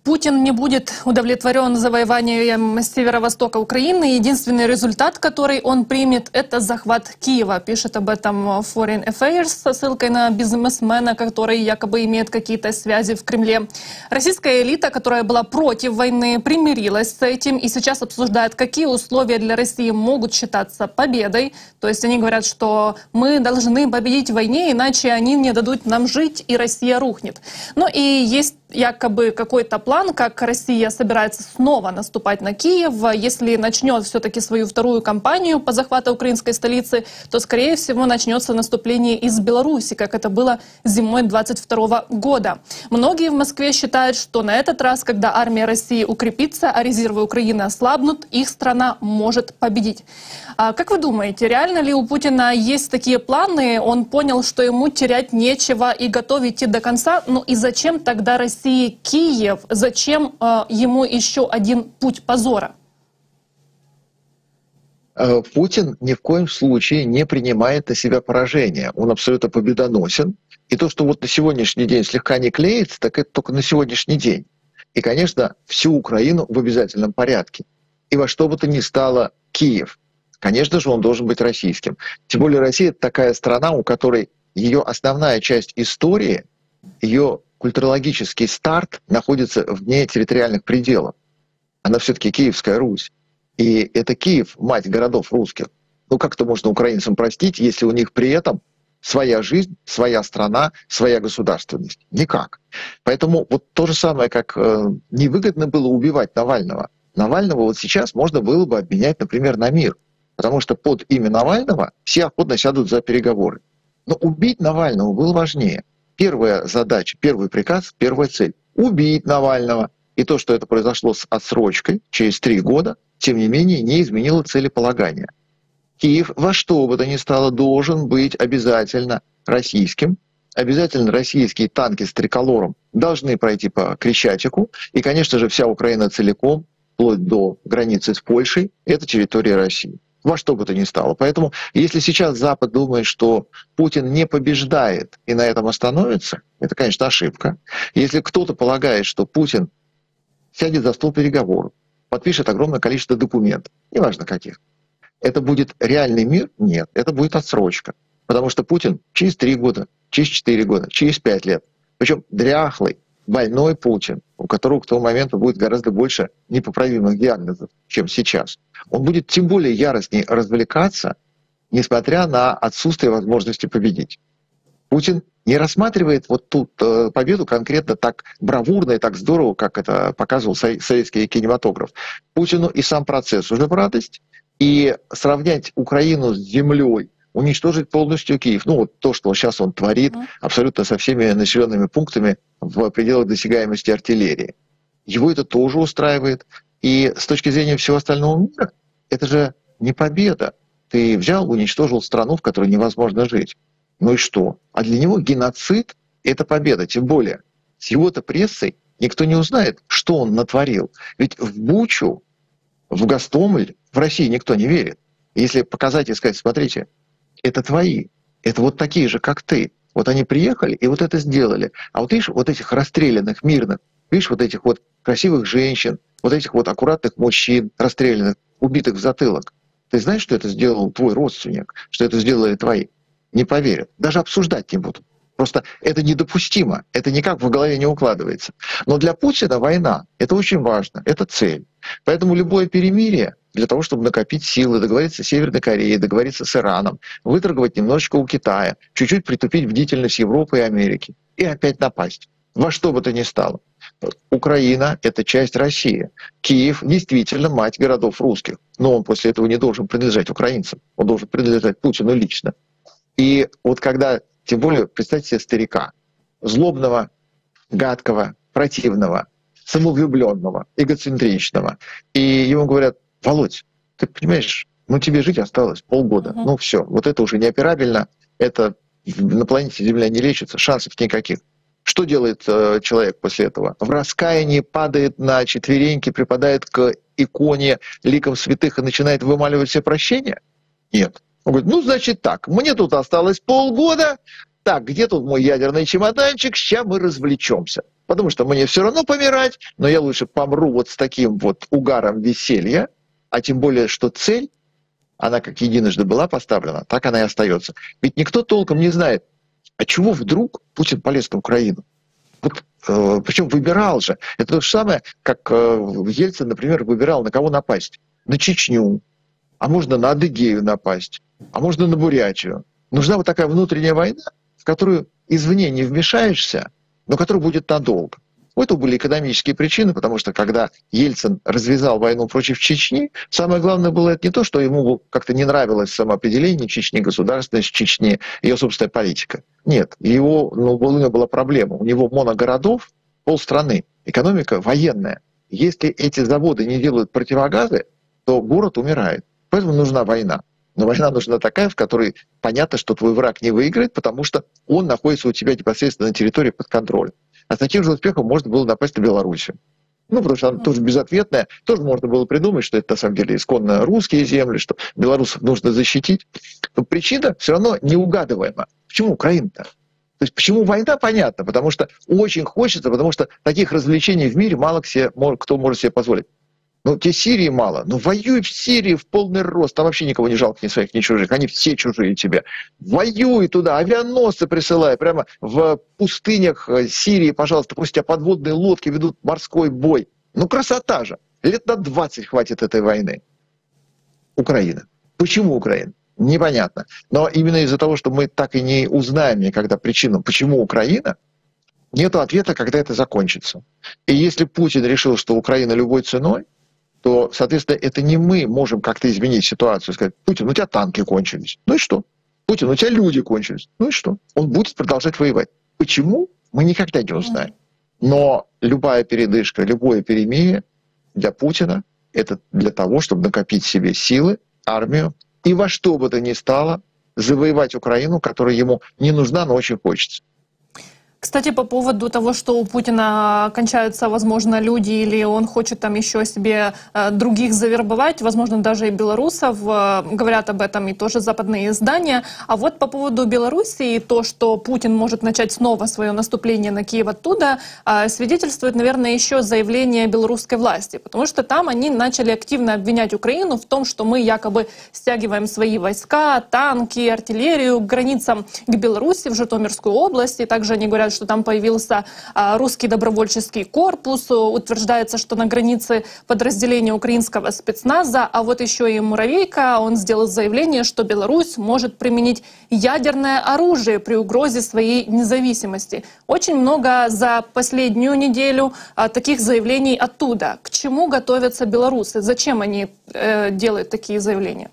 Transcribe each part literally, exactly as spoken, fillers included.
Путин не будет удовлетворен завоеванием северо-востока Украины. Единственный результат, который он примет, это захват Киева. Пишет об этом Foreign Affairs со ссылкой на бизнесмена, который якобы имеет какие-то связи в Кремле. Российская элита, которая была против войны, примирилась с этим и сейчас обсуждает, какие условия для России могут считаться победой. То есть они говорят, что мы должны победить в войне, иначе они не дадут нам жить, и Россия рухнет. Ну и есть якобы какой-то план, как Россия собирается снова наступать на Киев. Если начнет все-таки свою вторую кампанию по захвату украинской столицы, то, скорее всего, начнется наступление из Беларуси, как это было зимой двадцать второго года. Многие в Москве считают, что на этот раз, когда армия России укрепится, а резервы Украины ослабнут, их страна может победить. А как вы думаете, реально ли у Путина есть такие планы? Он понял, что ему терять нечего и готов идти до конца. Ну и зачем тогда Россия Киев? Зачем э, ему еще один путь позора? Путин ни в коем случае не принимает на себя поражение. Он абсолютно победоносен. И то, что вот на сегодняшний день слегка не клеится, так это только на сегодняшний день. И, конечно, всю Украину в обязательном порядке. И во что бы то ни стало Киев. Конечно же, он должен быть российским. Тем более Россия — это такая страна, у которой ее основная часть истории, ее культурологический старт находится вне территориальных пределов. Она все-таки Киевская Русь. И это Киев, мать городов русских. Ну как-то можно украинцам простить, если у них при этом своя жизнь, своя страна, своя государственность? Никак. Поэтому вот то же самое, как э, невыгодно было убивать Навального. Навального вот сейчас можно было бы обменять, например, на мир. Потому что под имя Навального все охотно сядут за переговоры. Но убить Навального было важнее. Первая задача, первый приказ, первая цель — убить Навального. И то, что это произошло с отсрочкой через три года, тем не менее не изменило целеполагания. Киев во что бы то ни стало должен быть обязательно российским. Обязательно российские танки с триколором должны пройти по Крещатику. И, конечно же, вся Украина целиком, вплоть до границы с Польшей, это территория России. Во что бы то ни стало. Поэтому, если сейчас Запад думает, что Путин не побеждает и на этом остановится, это, конечно, ошибка. Если кто-то полагает, что Путин сядет за стол переговоров, подпишет огромное количество документов, неважно каких, это будет реальный мир? Нет, это будет отсрочка. Потому что Путин через три года, через четыре года, через пять лет, причем дряхлый, больной Путин, у которого к тому моменту будет гораздо больше непоправимых диагнозов, чем сейчас, он будет тем более яростнее развлекаться, несмотря на отсутствие возможности победить. Путин не рассматривает вот тут э, победу конкретно так бравурно и так здорово, как это показывал со- советский кинематограф. Путину и сам процесс уже в радость, и сравнять Украину с землей, уничтожить полностью Киев, ну вот то, что сейчас он творит, абсолютно со всеми населенными пунктами в пределах досягаемости артиллерии. Его это тоже устраивает. И с точки зрения всего остального мира, это же не победа. Ты взял, уничтожил страну, в которой невозможно жить. Ну и что? А для него геноцид — это победа. Тем более с его-то прессой никто не узнает, что он натворил. Ведь в Бучу, в Гостомель в России никто не верит. Если показать и сказать: смотрите, это твои, это вот такие же, как ты. Вот они приехали и вот это сделали. А вот видишь, вот этих расстрелянных мирных, видишь, вот этих вот красивых женщин, вот этих вот аккуратных мужчин, расстрелянных, убитых в затылок. Ты знаешь, что это сделал твой родственник, что это сделали твои? Не поверят. Даже обсуждать не будут. Просто это недопустимо. Это никак в голове не укладывается. Но для Путина война — это очень важно, это цель. Поэтому любое перемирие для того, чтобы накопить силы, договориться с Северной Кореей, договориться с Ираном, выторговать немножечко у Китая, чуть-чуть притупить бдительность Европы и Америки и опять напасть. Во что бы то ни стало. Украина — это часть России. Киев действительно мать городов русских. Но он после этого не должен принадлежать украинцам. Он должен принадлежать Путину лично. И вот когда, тем более, представьте себе старика, злобного, гадкого, противного, самовлюбленного, эгоцентричного. И ему говорят: Володь, ты понимаешь, ну тебе жить осталось полгода. Uh-huh. Ну все, вот это уже неоперабельно, это на планете Земля не лечится, шансов никаких. Что делает э, человек после этого? В раскаянии падает на четвереньки, припадает к иконе ликом святых и начинает вымаливать все прощения? Нет. Он говорит: ну значит так, мне тут осталось полгода, так, где тут мой ядерный чемоданчик, сейчас мы развлечемся. потому что мне все равно помирать, но я лучше помру вот с таким вот угаром веселья, а тем более, что цель, она как единожды была поставлена, так она и остается. Ведь никто толком не знает, а чего вдруг Путин полез на Украину? Вот, э, причем выбирал же. Это то же самое, как э, Ельцин, например, выбирал, на кого напасть. На Чечню, а можно на Адыгею напасть, а можно на Бурятию. Нужна вот такая внутренняя война, в которую извне не вмешаешься, но которая будет надолго. У этого были экономические причины, потому что когда Ельцин развязал войну против Чечни, самое главное было это не то, что ему как-то не нравилось самоопределение Чечни, государственность Чечни, ее собственная политика. Нет, его, ну, у него была проблема. У него моногородов полстраны, экономика военная. Если эти заводы не делают противогазы, то город умирает. Поэтому нужна война. Но война нужна такая, в которой понятно, что твой враг не выиграет, потому что он находится у тебя непосредственно на территории под контролем. А с таким же успехом можно было напасть на Белоруссию. Ну, потому что она тоже безответная. Тоже можно было придумать, что это на самом деле исконно русские земли, что белорусов нужно защитить. Но причина все равно неугадываема. Почему Украина-то? То есть почему война, понятно, потому что очень хочется, потому что таких развлечений в мире мало кто может себе позволить. Ну, тебе Сирии мало. Ну, воюй в Сирии в полный рост. Там вообще никого не жалко, ни своих, ни чужих. Они все чужие тебе. Воюй туда, авианосцы присылай. Прямо в пустынях Сирии, пожалуйста, пусть тебя подводные лодки ведут морской бой. Ну, красота же. Лет на двадцать хватит этой войны. Украина. Почему Украина? Непонятно. Но именно из-за того, что мы так и не узнаем никогда причину, почему Украина, нет ответа, когда это закончится. И если Путин решил, что Украина любой ценой, то, соответственно, это не мы можем как-то изменить ситуацию. Сказать: Путин, у тебя танки кончились. Ну и что? Путин, у тебя люди кончились. Ну и что? Он будет продолжать воевать. Почему? Мы никогда не узнаем. Но любая передышка, любое перемирие для Путина — это для того, чтобы накопить себе силы, армию, и во что бы то ни стало завоевать Украину, которая ему не нужна, но очень хочется. Кстати, по поводу того, что у Путина кончаются, возможно, люди, или он хочет там еще себе э, других завербовать, возможно, даже и белорусов, э, говорят об этом и тоже западные издания. А вот по поводу Белоруссии, то, что Путин может начать снова свое наступление на Киев оттуда, э, свидетельствует, наверное, еще заявление белорусской власти, потому что там они начали активно обвинять Украину в том, что мы якобы стягиваем свои войска, танки, артиллерию к границам к Беларуси, в Житомирскую область, и также они говорят, что там появился а, русский добровольческий корпус, утверждается, что на границе подразделения украинского спецназа, а вот еще и Муравейко, он сделал заявление, что Беларусь может применить ядерное оружие при угрозе своей независимости. Очень много за последнюю неделю а, таких заявлений оттуда. К чему готовятся белорусы? Зачем они э, делают такие заявления?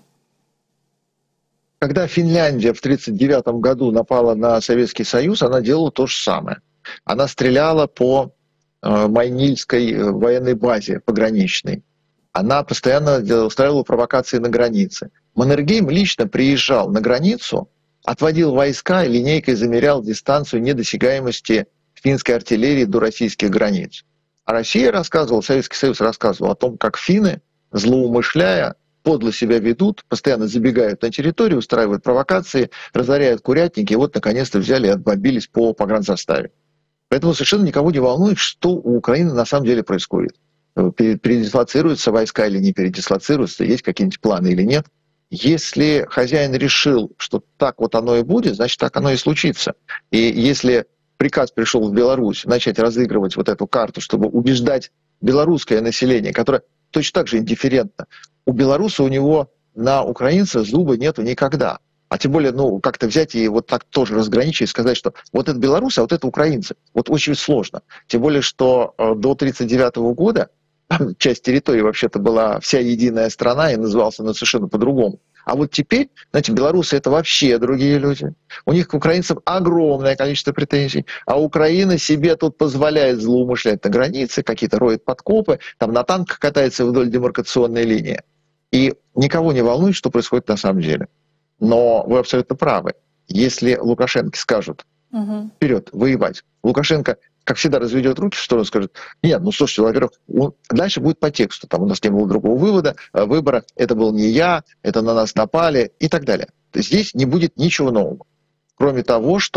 Когда Финляндия в тысяча девятьсот тридцать девятом году напала на Советский Союз, она делала то же самое. Она стреляла по э, Майнильской военной базе пограничной. Она постоянно устраивала провокации на границе. Маннергейм лично приезжал на границу, отводил войска и линейкой замерял дистанцию недосягаемости финской артиллерии до российских границ. А Россия рассказывала, Советский Союз рассказывал о том, как финны, злоумышляя, подло себя ведут, постоянно забегают на территорию, устраивают провокации, разоряют курятники, и вот наконец-то взяли и отбомбились по погранзаставе. Поэтому совершенно никого не волнует, что у Украины на самом деле происходит. Передислоцируются войска или не передислоцируются, есть какие-нибудь планы или нет. Если хозяин решил, что так вот оно и будет, значит, так оно и случится. И если приказ пришел в Беларусь начать разыгрывать вот эту карту, чтобы убеждать белорусское население, которое точно так же индифферентно, у белоруса, у него на украинца зуба нету никогда. А тем более, ну, как-то взять и вот так тоже разграничить и сказать, что вот это белорусы, а вот это украинцы. Вот очень сложно. Тем более, что э, до тысяча девятьсот тридцать девятого года часть территории вообще-то была вся единая страна и назывался она совершенно по-другому. А вот теперь, знаете, белорусы — это вообще другие люди. У них к украинцам огромное количество претензий, а Украина себе тут позволяет злоумышлять на границе, какие-то роет подкопы, там на танках катается вдоль демаркационной линии. И никого не волнует, что происходит на самом деле. Но вы абсолютно правы. Если Лукашенко скажут: угу. вперед, воевать, Лукашенко, как всегда, разведет руки в сторону, скажет: нет, ну слушайте, во-первых, дальше будет по тексту, там у нас не было другого вывода, выбора, это был не я, это на нас напали и так далее. Здесь не будет ничего нового, кроме того, что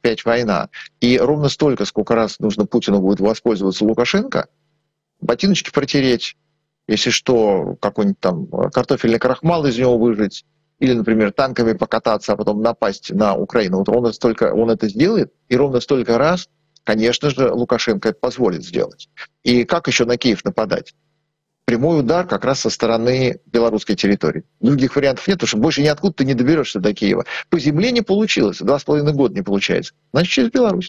пять война. И ровно столько, сколько раз нужно Путину будет воспользоваться Лукашенко, ботиночки протереть, если что, какой-нибудь там картофельный крахмал из него выжать, или, например, танками покататься, а потом напасть на Украину. Вот ровно столько он это сделает, и ровно столько раз, конечно же, Лукашенко это позволит сделать. И как еще на Киев нападать? Прямой удар как раз со стороны белорусской территории. Других вариантов нет, потому что больше ниоткуда ты не доберешься до Киева. По земле не получилось, два с половиной года не получается. Значит, через Беларусь.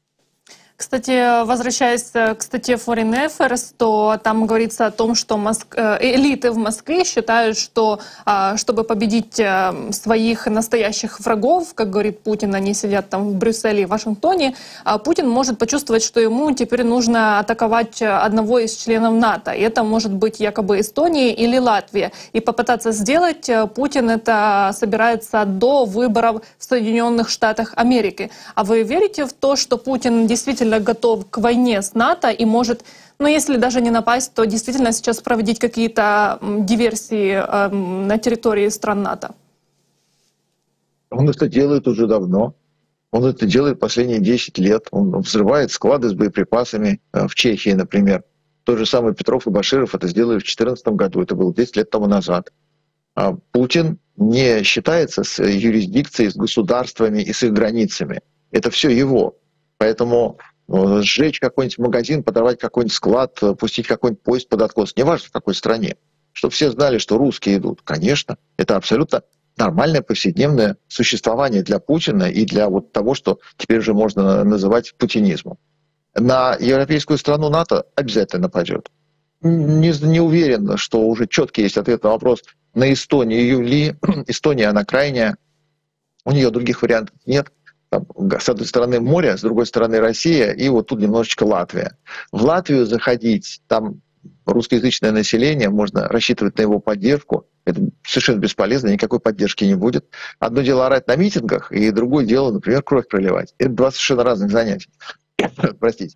Кстати, возвращаясь к статье Foreign Affairs, то там говорится о том, что Моск... элиты в Москве считают, что чтобы победить своих настоящих врагов, как говорит Путин, они сидят там в Брюсселе и Вашингтоне, Путин может почувствовать, что ему теперь нужно атаковать одного из членов НАТО. И это может быть якобы Эстония или Латвия. И попытаться сделать Путин это собирается до выборов в Соединенных Штатах Америки. А вы верите в то, что Путин действительно готов к войне с НАТО и может, ну если даже не напасть, то действительно сейчас проводить какие-то диверсии э, на территории стран НАТО? Он это делает уже давно. Он это делает последние десять лет. Он взрывает склады с боеприпасами в Чехии, например. Тот же самый Петров и Баширов это сделали в две тысячи четырнадцатом году. Это было десять лет тому назад. А Путин не считается с юрисдикцией, с государствами и с их границами. Это все его. Поэтому сжечь какой-нибудь магазин, подорвать какой-нибудь склад, пустить какой-нибудь поезд под откос, неважно в какой стране, чтобы все знали, что русские идут. Конечно, это абсолютно нормальное повседневное существование для Путина и для вот того, что теперь уже можно называть путинизмом. На европейскую страну НАТО обязательно нападет. Не, не уверен, что уже четкий есть ответ на вопрос на Эстонию ли. Эстония, она крайняя, у нее других вариантов нет. Там, с одной стороны море, с другой стороны Россия, и вот тут немножечко Латвия. В Латвию заходить, там русскоязычное население, можно рассчитывать на его поддержку. Это совершенно бесполезно, никакой поддержки не будет. Одно дело орать на митингах, и другое дело, например, кровь проливать. Это два совершенно разных занятия. Простите.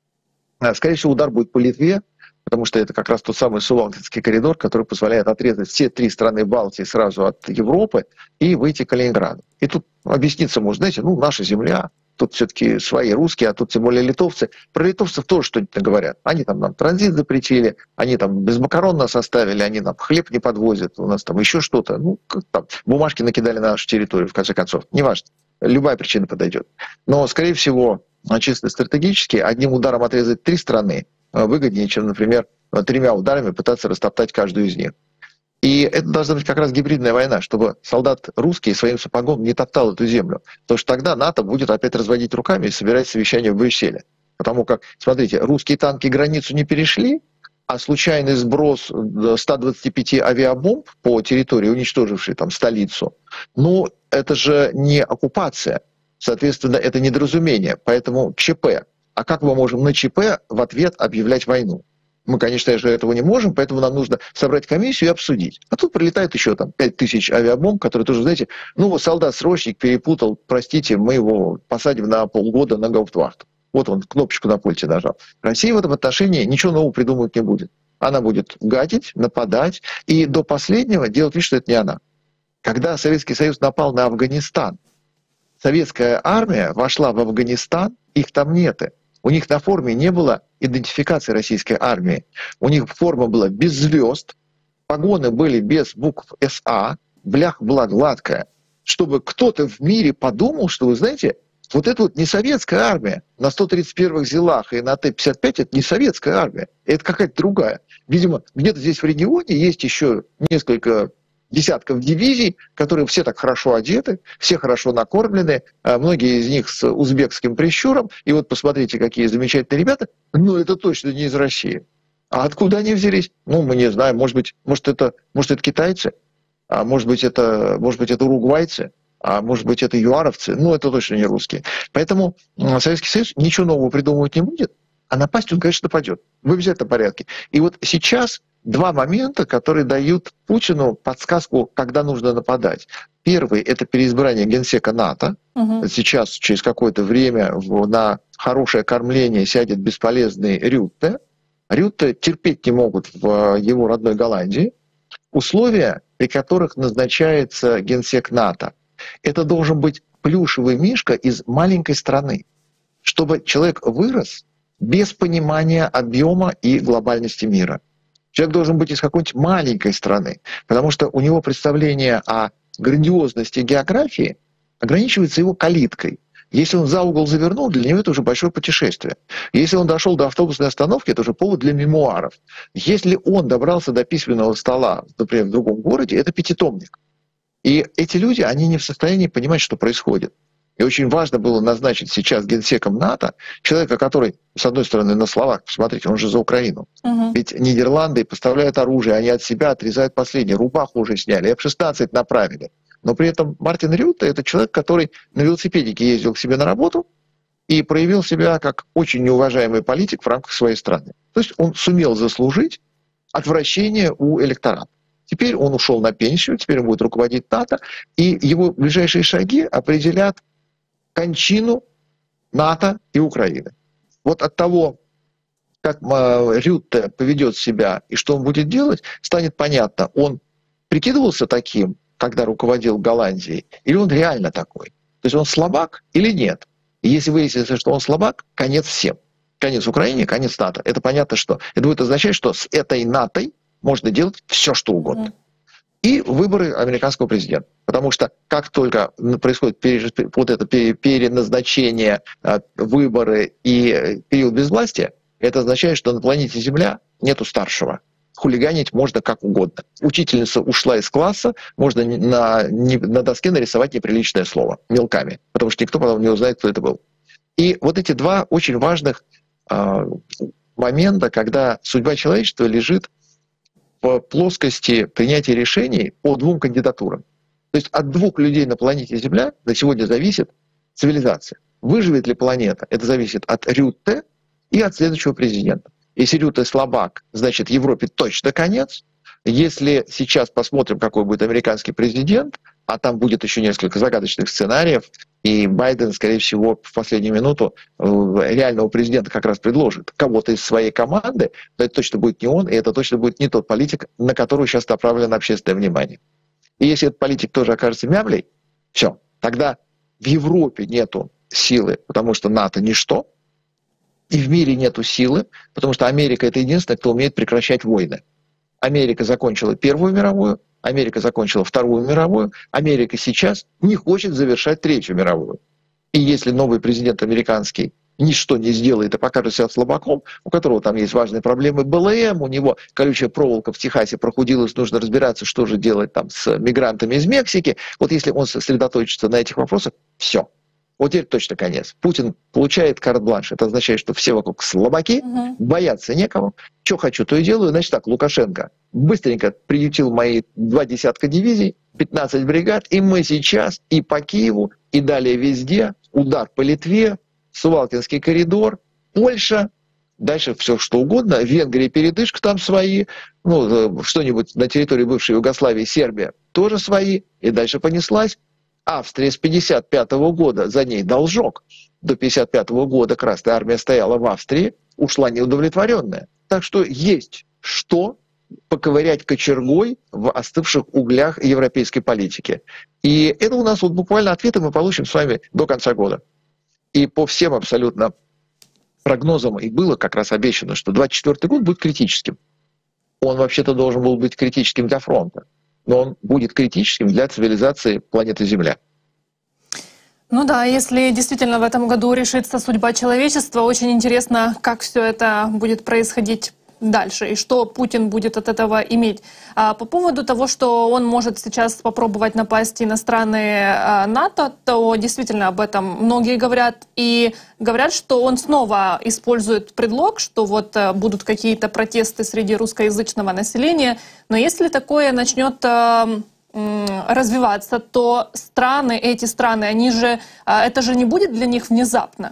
Скорее всего, удар будет по Литве, потому что это как раз тот самый Сувалкинский коридор, который позволяет отрезать все три страны Балтии сразу от Европы и выйти к Калининграду. И тут объясниться можно, знаете, ну, наша земля, тут все-таки свои русские, а тут тем более литовцы. Про литовцев тоже что-нибудь говорят. Они там нам транзит запретили, они там без макарон нас оставили, они нам хлеб не подвозят, у нас там еще что-то. Ну, как там, бумажки накидали на нашу территорию, в конце концов. Неважно, любая причина подойдет. Но, скорее всего, чисто стратегически, одним ударом отрезать три страны выгоднее, чем, например, тремя ударами пытаться растоптать каждую из них. И это должна быть как раз гибридная война, чтобы солдат русский своим сапогом не топтал эту землю. Потому что тогда НАТО будет опять разводить руками и собирать совещание в Брюсселе. Потому как, смотрите, русские танки границу не перешли, а случайный сброс ста двадцати пяти авиабомб по территории, уничтожившей там столицу, ну, это же не оккупация. Соответственно, это недоразумение. Поэтому ЧП. А как мы можем на ЧП в ответ объявлять войну? Мы, конечно же, этого не можем, поэтому нам нужно собрать комиссию и обсудить. А тут прилетает еще там пять тысяч авиабомб, которые тоже, знаете, ну, солдат-срочник перепутал, простите, мы его посадим на полгода на гауптвахту. Вот он кнопочку на пульте нажал. Россия в этом отношении ничего нового придумывать не будет. Она будет гадить, нападать и до последнего делать вид, что это не она. Когда Советский Союз напал на Афганистан, советская армия вошла в Афганистан, их там нет. У них на форме не было идентификации российской армии. У них форма была без звезд, погоны были без букв эс а, бляха была гладкая. Чтобы кто-то в мире подумал, что, вы знаете, вот это вот не советская армия. На сто тридцать первых зилах и на Т пятьдесят пять это не советская армия. Это какая-то другая. Видимо, где-то здесь в регионе есть еще несколько десятков дивизий, которые все так хорошо одеты, все хорошо накормлены, многие из них с узбекским прищуром. И вот посмотрите, какие замечательные ребята. Ну, это точно не из России. А откуда они взялись? Ну, мы не знаем. Может быть, может это, может, это китайцы, а может быть, это, может быть, это уругвайцы, а может быть, это юаровцы. Ну, это точно не русские. Поэтому Советский Союз ничего нового придумывать не будет, а напасть он, конечно, нападет. В обязательном порядке. И вот сейчас два момента, которые дают Путину подсказку, когда нужно нападать. Первый – это переизбрание генсека НАТО. Угу. Сейчас, через какое-то время, на хорошее кормление сядет бесполезный Рютте. Рютте терпеть не могут в его родной Голландии. Условия, при которых назначается генсек НАТО. Это должен быть плюшевый мишка из маленькой страны, чтобы человек вырос без понимания объема и глобальности мира. Человек должен быть из какой-нибудь маленькой страны, потому что у него представление о грандиозности географии ограничивается его калиткой. Если он за угол завернул, для него это уже большое путешествие. Если он дошел до автобусной остановки, это уже повод для мемуаров. Если он добрался до письменного стола, например, в другом городе, это пятитомник. И эти люди, они не в состоянии понимать, что происходит. И очень важно было назначить сейчас генсеком НАТО человека, который, с одной стороны, на словах, посмотрите, он же за Украину. Угу. Ведь Нидерланды поставляют оружие, они от себя отрезают последнее, рубаху уже сняли, эф шестнадцать направили. Но при этом Мартин Рютте — это человек, который на велосипедике ездил к себе на работу и проявил себя как очень неуважаемый политик в рамках своей страны. То есть он сумел заслужить отвращение у электората. Теперь он ушел на пенсию, теперь он будет руководить НАТО, и его ближайшие шаги определят кончину НАТО и Украины. Вот от того, как Рютте поведет себя и что он будет делать, станет понятно, он прикидывался таким, когда руководил Голландией, или он реально такой. То есть он слабак или нет. И если выяснится, что он слабак, конец всем. Конец Украине, конец НАТО. Это понятно, что это будет означать, что с этой НАТОй можно делать все, что угодно. Mm. И выборы американского президента. Потому что как только происходит пере, вот это переназначение, выборы и период безвластия, это означает, что на планете Земля нету старшего. Хулиганить можно как угодно. Учительница ушла из класса, можно на, на доске нарисовать неприличное слово мелками, потому что никто потом не узнает, кто это был. И вот эти два очень важных э, момента, когда судьба человечества лежит в плоскости принятия решений по двум кандидатурам. То есть от двух людей на планете Земля на сегодня зависит цивилизация. Выживет ли планета, это зависит от Рютте и от следующего президента. Если Рютте слабак, значит, Европе точно конец. Если сейчас посмотрим, какой будет американский президент, а там будет еще несколько загадочных сценариев, и Байден, скорее всего, в последнюю минуту реального президента как раз предложит кого-то из своей команды, то это точно будет не он, и это точно будет не тот политик, на которого сейчас направлено общественное внимание. И если этот политик тоже окажется мямлей, все, тогда в Европе нету силы, потому что НАТО ничто, и в мире нету силы, потому что Америка — это единственная, кто умеет прекращать войны. Америка закончила Первую мировую, Америка закончила Вторую мировую, Америка сейчас не хочет завершать Третью мировую. И если новый президент американский ничто не сделает и покажет себя слабаком, у которого там есть важные проблемы бэ эл эм, у него колючая проволока в Техасе прохудилась, нужно разбираться, что же делать там с мигрантами из Мексики, вот если он сосредоточится на этих вопросах, все. Вот теперь точно конец. Путин получает карт-бланш. Это означает, что все вокруг слабаки, угу. бояться некому. Что хочу, то и делаю. Значит так, Лукашенко быстренько приютил мои два десятка дивизий, пятнадцать бригад, и мы сейчас и по Киеву, и далее везде, удар по Литве, Сувалкинский коридор, Польша, дальше все что угодно, Венгрия, передышка там свои, ну, что-нибудь на территории бывшей Югославии, Сербия тоже свои, и дальше понеслась. Австрия с пятьдесят пятого года, за ней должок. До пятьдесят пятого года Красная Армия стояла в Австрии, ушла неудовлетворенная. Так что есть что поковырять кочергой в остывших углях европейской политики. И это у нас вот буквально ответы мы получим с вами до конца года. И по всем абсолютно прогнозам и было как раз обещано, что двадцать четвёртый год будет критическим. Он вообще-то должен был быть критическим для фронта, но он будет критическим для цивилизации планеты Земля. Ну да, если действительно в этом году решится судьба человечества, очень интересно, как все это будет происходить дальше и что Путин будет от этого иметь. А по поводу того, что он может сейчас попробовать напасть и на страны НАТО, то действительно об этом многие говорят. И говорят, что он снова использует предлог, что вот будут какие-то протесты среди русскоязычного населения. Но если такое начнет развиваться, то страны, эти страны, они же, это же не будет для них внезапно.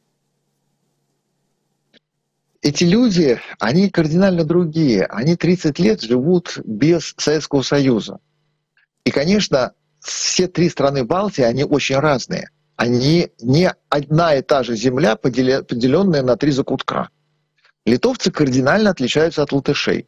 Эти люди, они кардинально другие. Они тридцать лет живут без Советского Союза. И, конечно, все три страны Балтии, они очень разные. Они не одна и та же земля, поделенная на три закутка. Литовцы кардинально отличаются от латышей.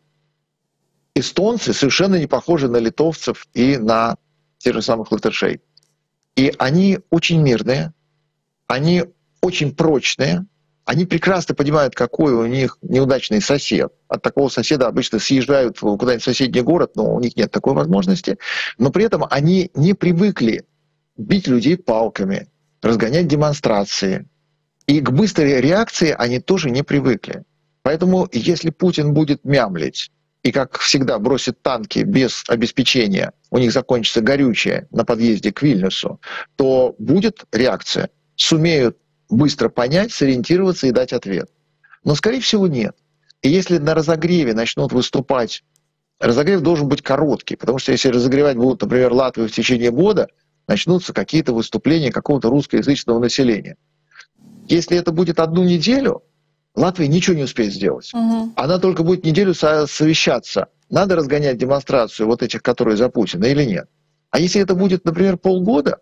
Эстонцы совершенно не похожи на литовцев и на тех же самых латышей. И они очень мирные, они очень прочные, они прекрасно понимают, какой у них неудачный сосед. От такого соседа обычно съезжают куда-нибудь в соседний город, но у них нет такой возможности. Но при этом они не привыкли бить людей палками, разгонять демонстрации. И к быстрой реакции они тоже не привыкли. Поэтому если Путин будет мямлить и, как всегда, бросит танки без обеспечения, у них закончится горючее на подъезде к Вильнюсу, то будет реакция. Сумеют быстро понять, сориентироваться и дать ответ. Но, скорее всего, нет. И если на разогреве начнут выступать, разогрев должен быть короткий, потому что если разогревать будут, например, Латвию в течение года, начнутся какие-то выступления какого-то русскоязычного населения. Если это будет одну неделю, Латвия ничего не успеет сделать. Угу. Она только будет неделю совещаться. Надо разгонять демонстрацию вот этих, которые за Путина, или нет. А если это будет, например, полгода,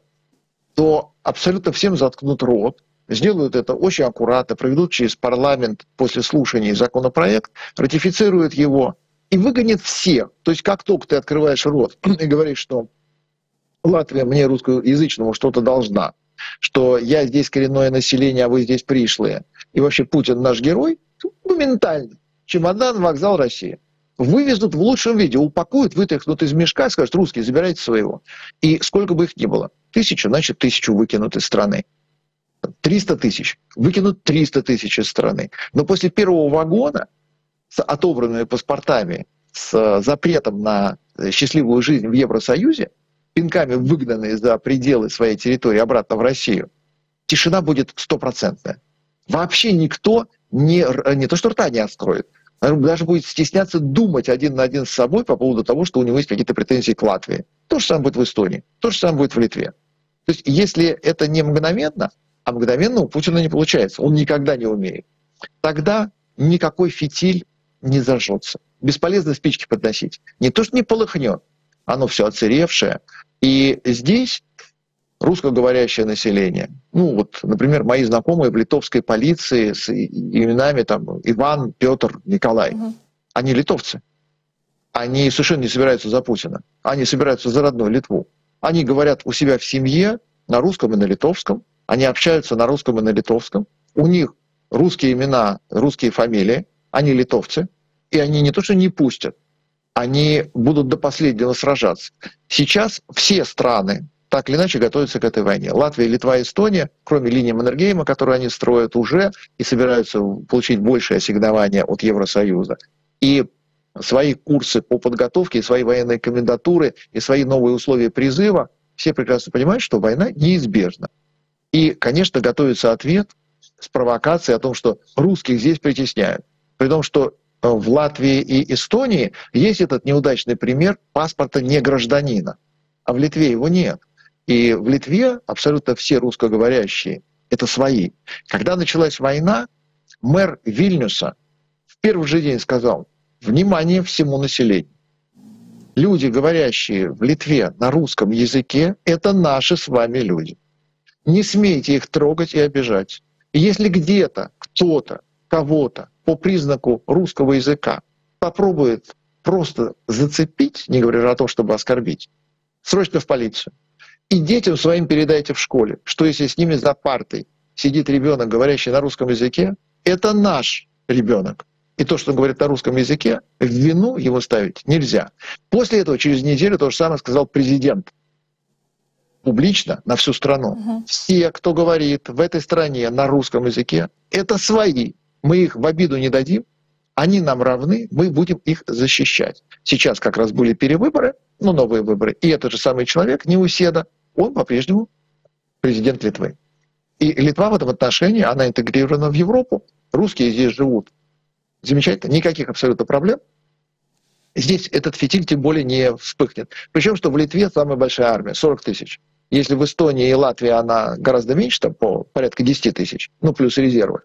то абсолютно всем заткнут рот, сделают это очень аккуратно, проведут через парламент после слушаний законопроект, ратифицируют его и выгонят всех. То есть как только ты открываешь рот и говоришь, что Латвия мне русскоязычному что-то должна, что я здесь коренное население, а вы здесь пришлые, и вообще Путин наш герой, моментально. Чемодан, вокзал, Россия. Вывезут в лучшем виде, упакуют, вытряхнут из мешка, скажут: русские, забирайте своего. И сколько бы их ни было, тысячу, значит, тысячу выкинут из страны. триста тысяч, выкинут триста тысяч из страны. Но после первого вагона с отобранными паспортами, с запретом на счастливую жизнь в Евросоюзе, пинками выгнанные за пределы своей территории обратно в Россию, тишина будет стопроцентная. Вообще никто не, не то что рта не откроет, даже будет стесняться думать один на один с собой по поводу того, что у него есть какие-то претензии к Латвии. То же самое будет в Эстонии, то же самое будет в Литве. То есть если это не мгновенно, а мгновенно у Путина не получается, он никогда не умеет, тогда никакой фитиль не зажжется. Бесполезно спички подносить. Не то, что не полыхнет, оно все оцаревшее. И здесь русскоговорящее население, ну вот, например, мои знакомые в литовской полиции с именами там Иван, Петр, Николай, угу. Они литовцы. Они совершенно не собираются за Путина. Они собираются за родную Литву. Они говорят у себя в семье на русском и на литовском. Они общаются на русском и на литовском. У них русские имена, русские фамилии. Они литовцы. И они не то что не пустят, они будут до последнего сражаться. Сейчас все страны так или иначе готовятся к этой войне. Латвия, Литва, Эстония, кроме линии Маннергейма, которую они строят уже и собираются получить большее ассигнование от Евросоюза, и свои курсы по подготовке, свои военные комендатуры и свои новые условия призыва, все прекрасно понимают, что война неизбежна. И, конечно, готовится ответ с провокацией о том, что русских здесь притесняют. При том, что в Латвии и Эстонии есть этот неудачный пример паспорта не гражданина, а в Литве его нет. И в Литве абсолютно все русскоговорящие — это свои. Когда началась война, мэр Вильнюса в первый же день сказал: внимание всему населению. Люди, говорящие в Литве на русском языке, это наши с вами люди. Не смейте их трогать и обижать. И если где-то кто-то кого-то по признаку русского языка попробует просто зацепить, не говоря о том, чтобы оскорбить, срочно в полицию. И детям своим передайте в школе, что если с ними за партой сидит ребенок, говорящий на русском языке, это наш ребенок. И то, что он говорит на русском языке, в вину его ставить нельзя. После этого, через неделю, то же самое сказал президент. Публично, на всю страну. Угу. Все, кто говорит в этой стране на русском языке, это свои. Мы их в обиду не дадим, они нам равны, мы будем их защищать. Сейчас как раз были перевыборы, ну, новые выборы, и этот же самый человек, Неуседа, он по-прежнему президент Литвы. И Литва в этом отношении, она интегрирована в Европу, русские здесь живут замечательно, никаких абсолютно проблем. Здесь этот фитиль тем более не вспыхнет. Причем, что в Литве самая большая армия, сорок тысяч. Если в Эстонии и Латвии она гораздо меньше, там по порядка десять тысяч, ну, плюс резервы,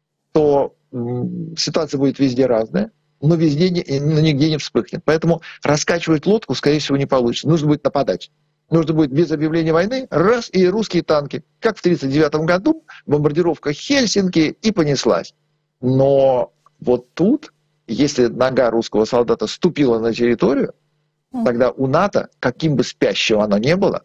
то м, ситуация будет везде разная, но везде но нигде не вспыхнет. Поэтому раскачивать лодку, скорее всего, не получится. Нужно будет нападать. Нужно будет без объявления войны, раз, и русские танки. Как в тридцать девятом году, бомбардировка Хельсинки, и понеслась. Но вот тут, если нога русского солдата ступила на территорию, тогда у НАТО, каким бы спящим оно ни было,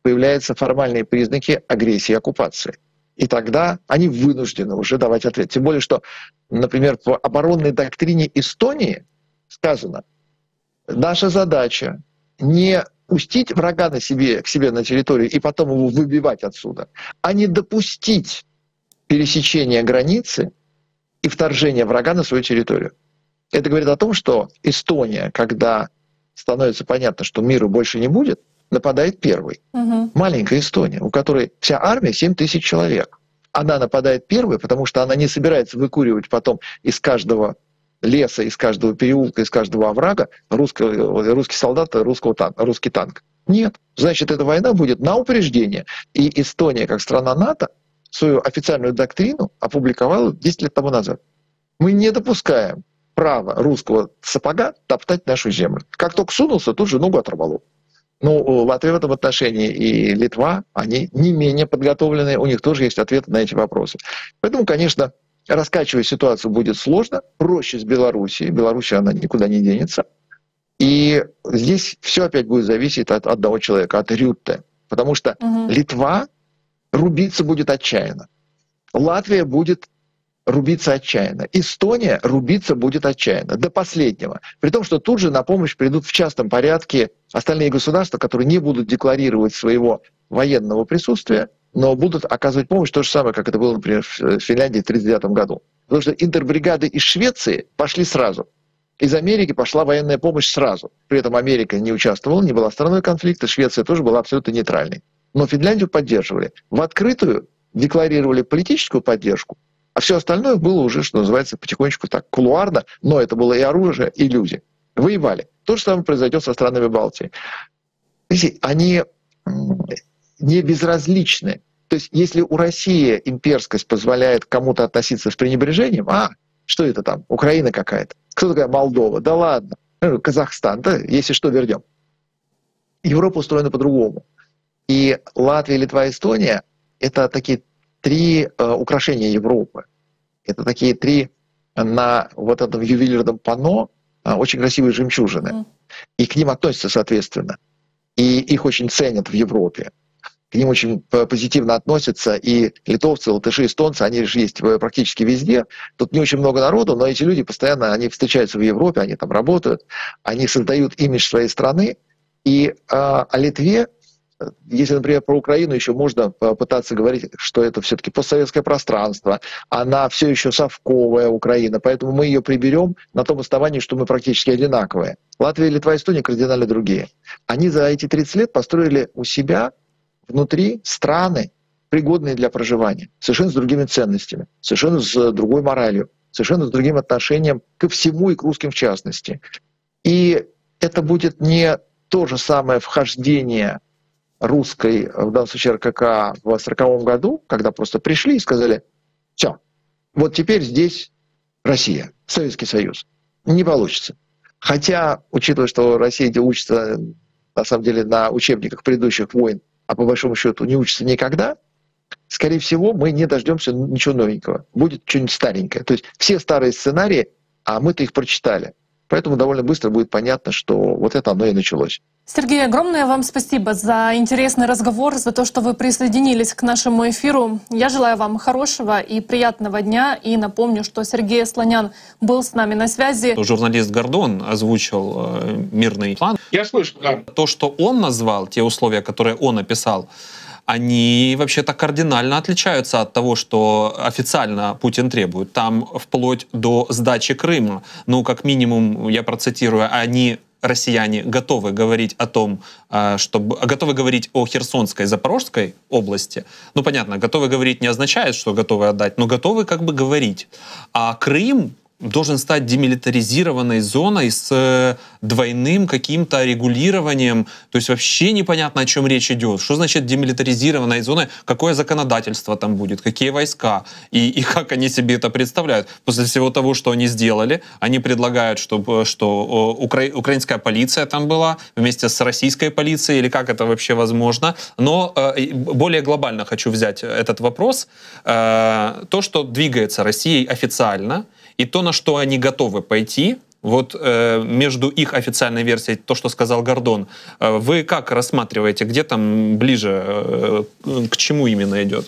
появляются формальные признаки агрессии и оккупации. И тогда они вынуждены уже давать ответ. Тем более, что, например, в оборонной доктрине Эстонии сказано, наша задача не пустить врага на себе, к себе на территорию и потом его выбивать отсюда, а не допустить пересечения границы и вторжения врага на свою территорию. Это говорит о том, что Эстония, когда становится понятно, что миру больше не будет, нападает первой. Угу. Маленькая Эстония, у которой вся армия семь тысяч человек. Она нападает первой, потому что она не собирается выкуривать потом из каждого леса, из каждого переулка, из каждого оврага русский, русский солдат, русского тан, русский танк. Нет. Значит, эта война будет на упреждение. И Эстония, как страна НАТО, свою официальную доктрину опубликовала десять лет тому назад. Мы не допускаем права русского сапога топтать нашу землю. Как только сунулся, тут же ногу оторвало. Ну, Латвия в этом отношении и Литва, они не менее подготовленные, у них тоже есть ответы на эти вопросы. Поэтому, конечно, раскачивать ситуацию будет сложно, проще с Белоруссией. Белоруссия, она никуда не денется. И здесь все опять будет зависеть от одного человека, от Рютте. Потому что угу. Литва рубиться будет отчаянно. Латвия будет рубиться отчаянно. Эстония рубиться будет отчаянно, до последнего. При том, что тут же на помощь придут в частном порядке остальные государства, которые не будут декларировать своего военного присутствия, но будут оказывать помощь, то же самое, как это было, например, в Финляндии в тысяча девятьсот тридцать девятом году. Потому что интербригады из Швеции пошли сразу. Из Америки пошла военная помощь сразу. При этом Америка не участвовала, не была стороной конфликта, Швеция тоже была абсолютно нейтральной. Но Финляндию поддерживали. В открытую декларировали политическую поддержку, а все остальное было уже, что называется, потихонечку так, кулуарно, но это было и оружие, и люди. Воевали. То же самое произойдет со странами Балтии. Видите, они не безразличны. То есть если у России имперскость позволяет кому-то относиться с пренебрежением, а, что это там, Украина какая-то, кто такая Молдова, да ладно, Казахстан, да, если что, вернем. Европа устроена по-другому. И Латвия, Литва, Эстония — это такие три э, украшения Европы. Это такие три на вот этом ювелирном панно э, очень красивые жемчужины. Mm. И к ним относятся соответственно. И их очень ценят в Европе. К ним очень позитивно относятся и литовцы, латыши, эстонцы, они же есть практически везде. Тут не очень много народу, но эти люди постоянно, они встречаются в Европе, они там работают, они создают имидж своей страны. И э, о Литве, если, например, про Украину еще можно пытаться говорить, что это все-таки постсоветское пространство, она все еще совковая Украина, поэтому мы ее приберем на том основании, что мы практически одинаковые. Латвия, Литва, Эстония кардинально другие. Они за эти тридцать лет построили у себя внутри страны, пригодные для проживания, совершенно с другими ценностями, совершенно с другой моралью, совершенно с другим отношением ко всему и к русским в частности. И это будет не то же самое вхождение русской, в данном случае эр ка ка, в сороковом году, когда просто пришли и сказали: все, вот теперь здесь Россия, Советский Союз. Не получится. Хотя, учитывая, что Россия учится, на самом деле, на учебниках предыдущих войн, а по большому счету не учится никогда, скорее всего, мы не дождемся ничего новенького. Будет что-нибудь старенькое. То есть все старые сценарии, а мы-то их прочитали. Поэтому довольно быстро будет понятно, что вот это оно и началось. Сергей, огромное вам спасибо за интересный разговор, за то, что вы присоединились к нашему эфиру. Я желаю вам хорошего и приятного дня. И напомню, что Сергей Слонян был с нами на связи. Журналист Гордон озвучил э, мирный план. Я слышу, да. То, что он назвал, те условия, которые он описал, они вообще-то кардинально отличаются от того, что официально Путин требует. Там вплоть до сдачи Крыма. Ну, как минимум, я процитирую, они, россияне, готовы говорить о том, чтобы, готовы говорить о Херсонской, Запорожской области. Ну, понятно, готовы говорить не означает, что готовы отдать, но готовы как бы говорить. А Крым должен стать демилитаризированной зоной с двойным каким-то регулированием. То есть вообще непонятно, о чем речь идет. Что значит демилитаризированной зоной? Какое законодательство там будет? Какие войска? И, и как они себе это представляют? После всего того, что они сделали, они предлагают, чтобы, что укра... украинская полиция там была вместе с российской полицией, или как это вообще возможно. Но э, более глобально хочу взять этот вопрос. Э, то, что двигается Россией официально, и то, на что они готовы пойти, Вот э, между их официальной версией, то, что сказал Гордон, э, вы как рассматриваете, где там ближе, э, к чему именно идет?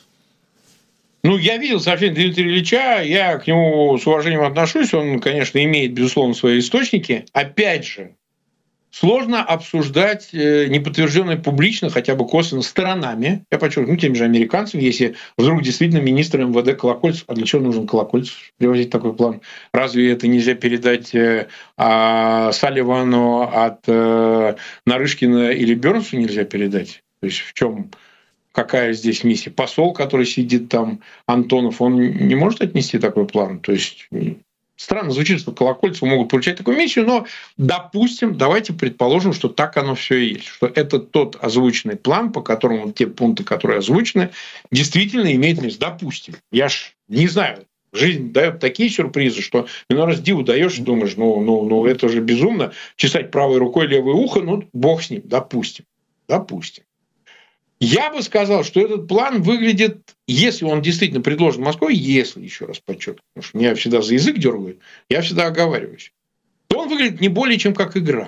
Ну, я видел сообщение Дмитрия Ильича, я к нему с уважением отношусь, он, конечно, имеет, безусловно, свои источники. Опять же, сложно обсуждать неподтвержденное публично, хотя бы косвенно, сторонами, я подчеркну, ну, теми же американцами, если вдруг действительно министр эм вэ дэ Колокольцев, а для чего нужен Колокольцев привозить такой план? Разве это нельзя передать а, Салливану от а, Нарышкина или Бёрнсу нельзя передать? То есть в чем... Какая здесь миссия? Посол, который сидит там, Антонов, он не может отнести такой план? То есть странно звучит, что Колокольцеву могут получать такую миссию, но, допустим, давайте предположим, что так оно все и есть, что это тот озвученный план, по которому те пункты, которые озвучены, действительно имеют место. Допустим. Я ж не знаю, жизнь дает такие сюрпризы, что иной раз диву даешь и думаешь, ну, ну, ну это же безумно, чесать правой рукой левое ухо, ну бог с ним, допустим. Допустим. Я бы сказал, что этот план выглядит, если он действительно предложен Москвой, если, еще раз подчеркну, потому что меня всегда за язык дергают, я всегда оговариваюсь, то он выглядит не более чем как игра.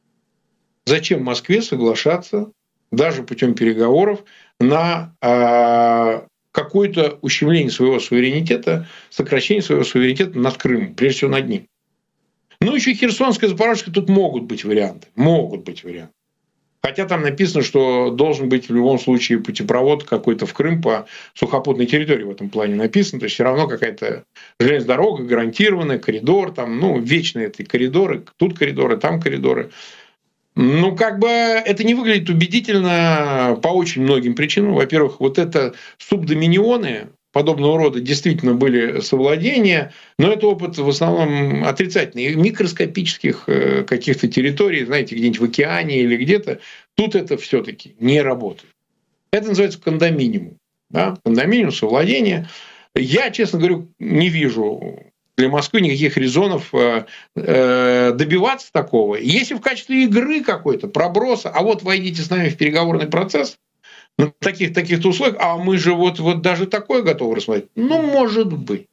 Зачем Москве соглашаться даже путем переговоров на э, какое-то ущемление своего суверенитета, сокращение своего суверенитета над Крымом, прежде всего над ним. Ну, еще Херсонская, Запорожская, тут могут быть варианты, могут быть варианты. Хотя там написано, что должен быть в любом случае путепровод какой-то в Крым по сухопутной территории в этом плане написано. То есть все равно какая-то железная дорога гарантированная, коридор, там, ну, вечные эти коридоры, тут коридоры, там коридоры. Ну, как бы это не выглядит убедительно по очень многим причинам. Во-первых, вот это субдоминионы подобного рода действительно были совладения, но это опыт в основном отрицательный. Микроскопических каких-то территорий, знаете, где-нибудь в океане или где-то, тут это все-таки не работает. Это называется кондоминиум. Да? Кондоминиум, совладение. Я, честно говорю, не вижу для Москвы никаких резонов добиваться такого. Если в качестве игры какой-то, проброса, а вот войдите с нами в переговорный процесс, на таких, таких-то условиях, а мы же вот, вот даже такое готовы рассмотреть. Ну, может быть.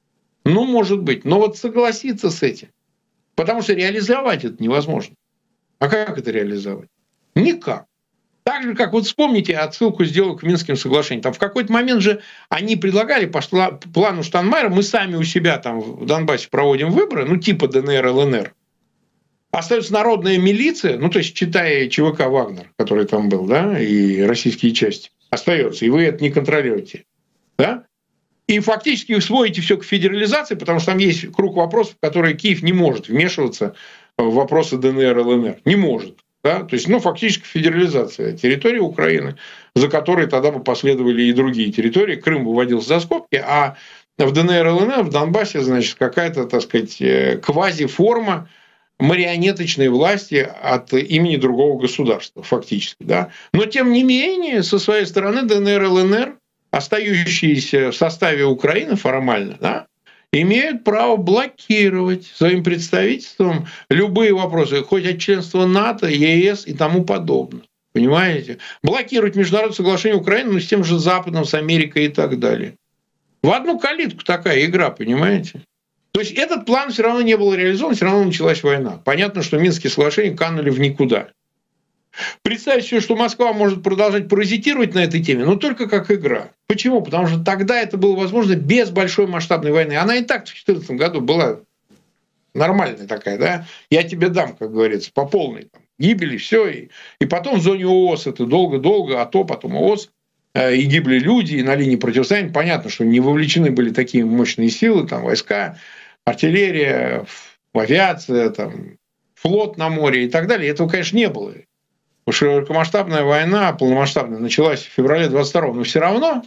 Ну, может быть. Но вот согласиться с этим. Потому что реализовать это невозможно. А как это реализовать? Никак. Так же, как вот вспомните отсылку сделок к Минским соглашениям. Там в какой-то момент же они предлагали по плану Штайнмайера, мы сами у себя там в Донбассе проводим выборы, ну, типа дэ эн эр, эл эн эр. Остается народная милиция, ну, то есть, читая ЧВК «Вагнер», который там был, да, и российские части, остается, и вы это не контролируете, да? И фактически вы сводите все к федерализации, потому что там есть круг вопросов, в которые Киев не может вмешиваться в вопросы дэ эн эр, эл эн эр. Не может, да? То есть, ну, фактически федерализация территории Украины, за которой тогда бы последовали и другие территории. Крым выводился за скобки, а в дэ эн эр, эл эн эр, в Донбассе, значит, какая-то, так сказать, квазиформа марионеточной власти от имени другого государства, фактически. Да? Но, тем не менее, со своей стороны дэ эн эр, эл эн эр, остающиеся в составе Украины формально, да, имеют право блокировать своим представительством любые вопросы, хоть от членства НАТО, е эс и тому подобное. Понимаете? Блокировать международное соглашение Украины, ну, с тем же Западом, с Америкой и так далее. В одну калитку такая игра, понимаете? То есть этот план все равно не был реализован, все равно началась война. Понятно, что Минские соглашения канули в никуда. Представить себе, что Москва может продолжать паразитировать на этой теме, но только как игра. Почему? Потому что тогда это было возможно без большой масштабной войны. Она и так в две тысячи четырнадцатом году была нормальная такая, да? Я тебе дам, как говорится, по полной там, гибели, все. И, и потом в зоне ООС это долго-долго, а то потом ООС. И гибли люди, и на линии противостояния. Понятно, что не вовлечены были такие мощные силы, там, войска, артиллерия, авиация, там, флот на море и так далее. Этого, конечно, не было. Потому что широкомасштабная война, полномасштабная, началась в феврале двадцать второго. Но все равно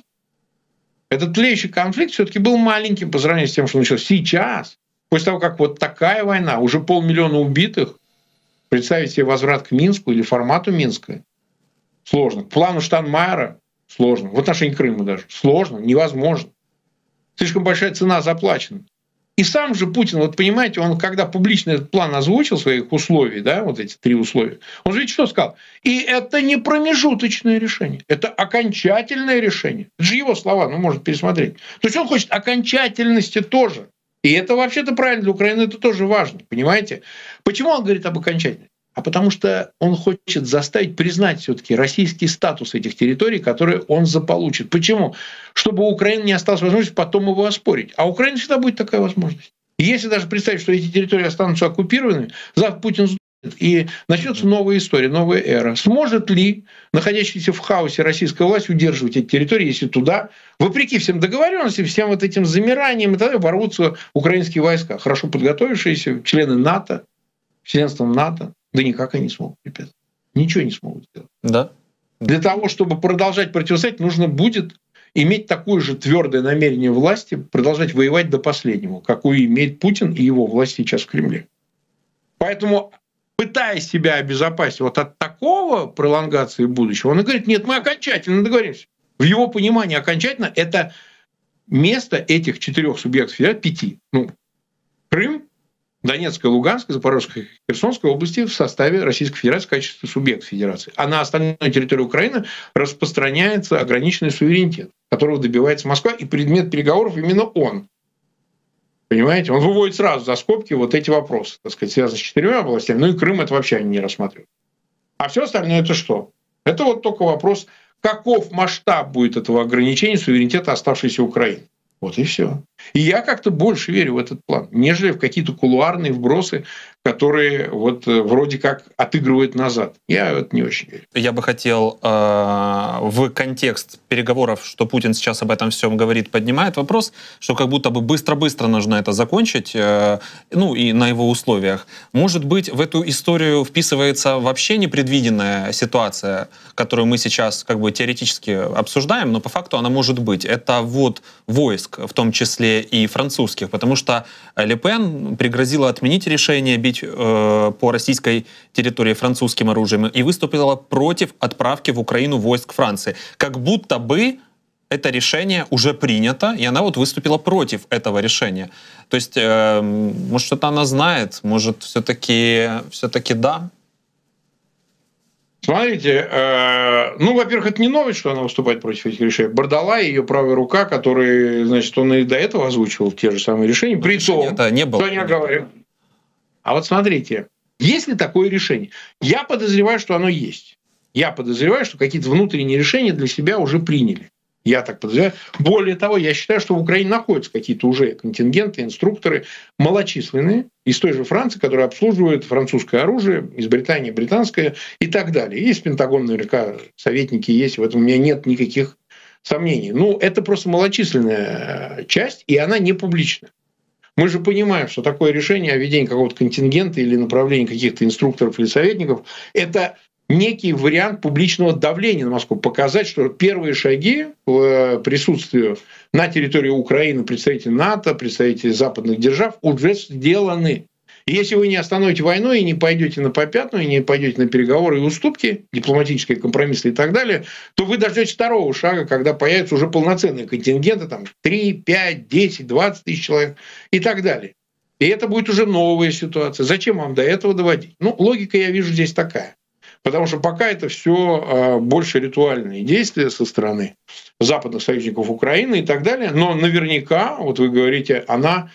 этот тлеющий конфликт все-таки был маленьким по сравнению с тем, что началось сейчас. После того, как вот такая война, уже полмиллиона убитых, представить себе возврат к Минску или формату Минска сложно. К плану Штайнмайера сложно. В отношении Крыма даже. Сложно, невозможно. Слишком большая цена заплачена. И сам же Путин, вот понимаете, он когда публично этот план озвучил своих условий, да, вот эти три условия, он же ведь что сказал? И это не промежуточное решение, это окончательное решение. Это же его слова, ну, можно пересмотреть. То есть он хочет окончательности тоже. И это вообще-то правильно, для Украины это тоже важно, понимаете? Почему он говорит об окончательности? А потому что он хочет заставить признать все-таки российский статус этих территорий, которые он заполучит. Почему? Чтобы у Украины не осталась возможность потом его оспорить. А у Украины всегда будет такая возможность. И если даже представить, что эти территории останутся оккупированными, завтра Путин сдохнет, и начнется новая история, новая эра. Сможет ли находящаяся в хаосе российская власть удерживать эти территории, если туда, вопреки всем договоренностям, всем вот этим замираниям и так далее, ворвутся украинские войска, хорошо подготовившиеся, члены НАТО, членством НАТО? Да никак они не смогут, ребята. Ничего не смогут сделать. Да. Для того, чтобы продолжать противостоять, нужно будет иметь такое же твердое намерение власти продолжать воевать до последнего, какое имеет Путин и его власть сейчас в Кремле. Поэтому, пытаясь себя обезопасить вот от такого пролонгации будущего, он говорит, нет, мы окончательно договоримся. В его понимании окончательно это место этих четырех субъектов федерации, пяти. Ну, Крым, Донецкая, Луганская, Запорожская, Херсонская области в составе Российской Федерации в качестве субъекта федерации. А на остальной территории Украины распространяется ограниченный суверенитет, которого добивается Москва, и предмет переговоров именно он. Понимаете? Он выводит сразу за скобки вот эти вопросы, так сказать, связанные с четырьмя областями. Ну и Крым это вообще они не рассматривают. А все остальное это что? Это вот только вопрос, каков масштаб будет этого ограничения суверенитета оставшейся Украины. Вот и все. И я как-то больше верю в этот план, нежели в какие-то кулуарные вбросы, которые вот вроде как отыгрывают назад. Я в это не очень верю. Я бы хотел э, в контекст переговоров, что Путин сейчас об этом всем говорит, поднимает вопрос, что как будто бы быстро-быстро нужно это закончить, э, ну и на его условиях. Может быть, в эту историю вписывается вообще непредвиденная ситуация, которую мы сейчас как бы теоретически обсуждаем, но по факту она может быть. Это ввод войск, в том числе и французских, потому что Ле Пен пригрозила отменить решение бить э, по российской территории французским оружием и выступила против отправки в Украину войск Франции. Как будто бы это решение уже принято, и она вот выступила против этого решения. То есть, э, может, что-то она знает, может, все-таки все-таки да? Смотрите, э, ну, во-первых, это не новость, что она выступает против этих решений. Бардалай, ее правая рука, который, значит, он и до этого озвучивал те же самые решения, при том, это не было. что я говорю. А вот смотрите, есть ли такое решение? Я подозреваю, что оно есть. Я подозреваю, что какие-то внутренние решения для себя уже приняли. Я так подозреваю. Более того, я считаю, что в Украине находятся какие-то уже контингенты, инструкторы малочисленные из той же Франции, которые обслуживают французское оружие, из Британии британское и так далее. Есть Пентагон, наверняка советники есть, в этом у меня нет никаких сомнений. Ну, это просто малочисленная часть, и она не публична. Мы же понимаем, что такое решение о введении какого-то контингента или направлении каких-то инструкторов или советников – это некий вариант публичного давления на Москву, показать, что первые шаги к присутствию на территории Украины представителей НАТО, представителей западных держав уже сделаны. И если вы не остановите войну и не пойдете на попятную, и не пойдете на переговоры и уступки, дипломатические компромиссы и так далее, то вы дождетесь второго шага, когда появятся уже полноценные контингенты, там три, пять, десять, двадцать тысяч человек и так далее. И это будет уже новая ситуация. Зачем вам до этого доводить? Ну, логика, я вижу, здесь такая. Потому что пока это все больше ритуальные действия со стороны западных союзников Украины и так далее. Но наверняка, вот вы говорите, она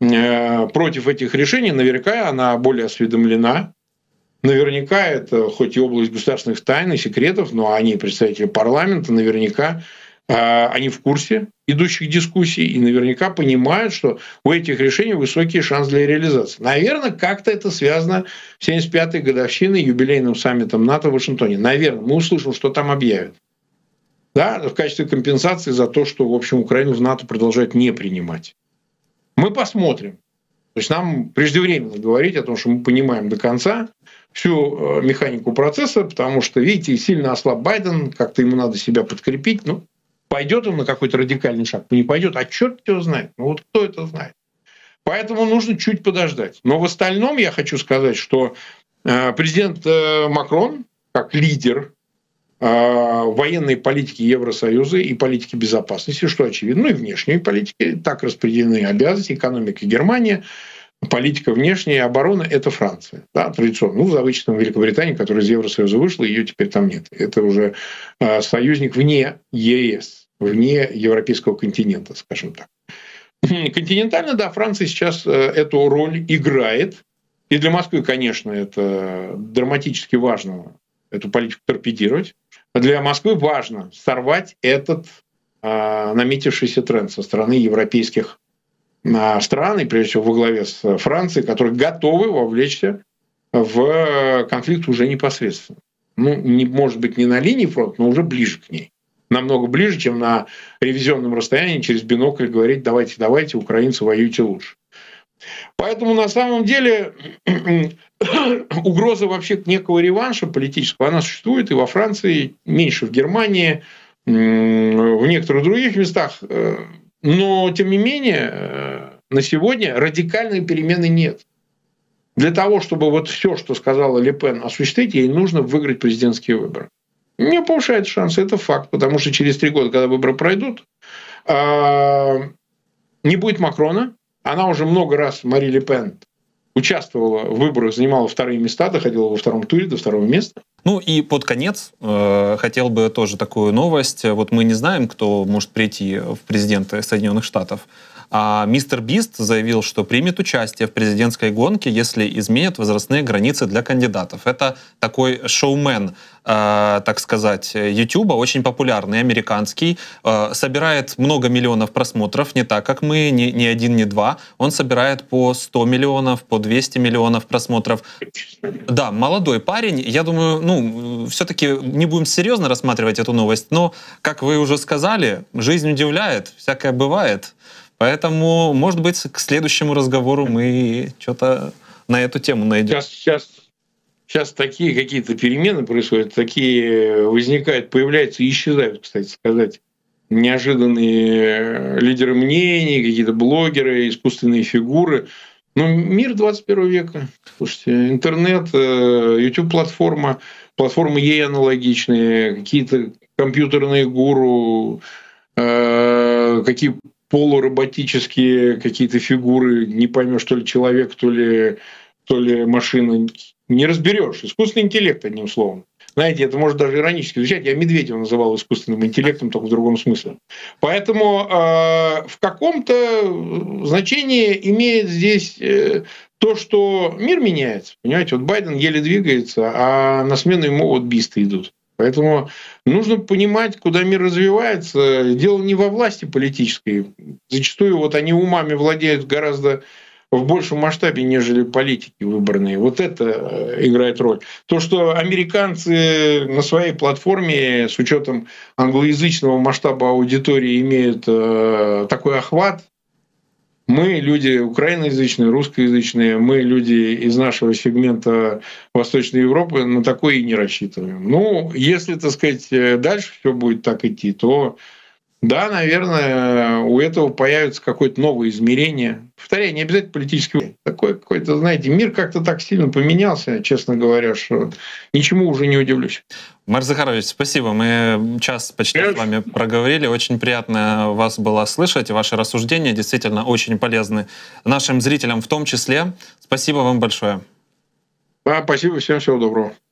против этих решений, наверняка она более осведомлена. Наверняка это хоть и область государственных тайн и секретов, но они представители парламента, наверняка они в курсе идущих дискуссий и наверняка понимают, что у этих решений высокий шанс для реализации. Наверное, как-то это связано с семьдесят пятой годовщиной юбилейным саммитом НАТО в Вашингтоне. Наверное, мы услышим, что там объявят. Да, в качестве компенсации за то, что, в общем, Украину в НАТО продолжают не принимать. Мы посмотрим. То есть нам преждевременно говорить о том, что мы понимаем до конца всю механику процесса, потому что, видите, сильно ослаб Байден, как-то ему надо себя подкрепить. Ну, пойдет он на какой-то радикальный шаг, не пойдет, а черт его знает. Ну вот кто это знает? Поэтому нужно чуть подождать. Но в остальном я хочу сказать, что президент Макрон, как лидер военной политики Евросоюза и политики безопасности, что очевидно, ну и внешней политики, так распределены обязанности, экономика Германия, политика внешняя, оборона – это Франция, да, традиционно. Ну, за вычетом Великобритании, которая из Евросоюза вышла, ее теперь там нет. Это уже союзник вне ЕС, вне европейского континента, скажем так. Континентально, да, Франция сейчас эту роль играет. И для Москвы, конечно, это драматически важно эту политику торпедировать. Для Москвы важно сорвать этот а, наметившийся тренд со стороны европейских а, стран, и прежде всего во главе с Францией, которые готовы вовлечься в конфликт уже непосредственно. Ну, не, может быть, не на линии фронта, но уже ближе к ней. Намного ближе, чем на ревизионном расстоянии через бинокль говорить: давайте, давайте, украинцы, воюйте лучше. Поэтому на самом деле угроза вообще некого реванша политического, она существует и во Франции, меньше в Германии, в некоторых других местах. Но, тем не менее, на сегодня радикальной перемены нет. Для того, чтобы вот все, что сказала Ле Пен, осуществить, ей нужно выиграть президентские выборы. Не повышает шансы, это факт, потому что через три года, когда выборы пройдут, не будет Макрона. Она уже много раз, Мари Ле Пен, участвовала в выборах, занимала вторые места, доходила во втором туре до второго места. Ну и под конец э, хотел бы тоже такую новость. Вот мы не знаем, кто может прийти в президенты Соединенных Штатов. А мистер Бист заявил, что примет участие в президентской гонке, если изменят возрастные границы для кандидатов. Это такой шоумен, э, так сказать, Ютуба, очень популярный, американский. Э, собирает много миллионов просмотров, не так, как мы, ни, ни один, ни два. Он собирает по сто миллионов, по двести миллионов просмотров. Да, молодой парень. Я думаю, ну, все-таки не будем серьезно рассматривать эту новость, но, как вы уже сказали, жизнь удивляет, всякое бывает. Поэтому, может быть, к следующему разговору мы что-то на эту тему найдем. Сейчас, сейчас, сейчас такие какие-то перемены происходят, такие возникают, появляются и исчезают, кстати сказать, неожиданные лидеры мнений, какие-то блогеры, искусственные фигуры. Ну, мир двадцать первого века. Слушайте, интернет, YouTube-платформа, платформы ей аналогичные, какие-то компьютерные гуру, какие полуроботические какие-то фигуры, не поймешь, то ли человек, то ли, то ли машина, не разберешь. Искусственный интеллект, одним словом. Знаете, это может даже иронически звучать. Я Медведева называл искусственным интеллектом, только в другом смысле. Поэтому э, в каком-то значении имеет здесь э, то, что мир меняется. Понимаете, вот Байден еле двигается, а на смену ему вот бисты идут. Поэтому нужно понимать, куда мир развивается. Дело не во власти политической. Зачастую вот они умами владеют гораздо в большем масштабе, нежели политики выборные. Вот это играет роль. То, что американцы на своей платформе с учетом англоязычного масштаба аудитории имеют такой охват. Мы, люди украиноязычные, русскоязычные, мы, люди из нашего сегмента Восточной Европы, на такое и не рассчитываем. Ну, если, так сказать, дальше все будет так идти, то да, наверное, у этого появится какое-то новое измерение. Повторяю, не обязательно политический. Такой какой-то, знаете, мир как-то так сильно поменялся, честно говоря, что ничему уже не удивлюсь. Марк Захарович, спасибо. Мы час почти с вами проговорили. Очень приятно вас было слышать. Ваши рассуждения действительно очень полезны нашим зрителям в том числе. Спасибо вам большое. Да, спасибо, всем всего доброго.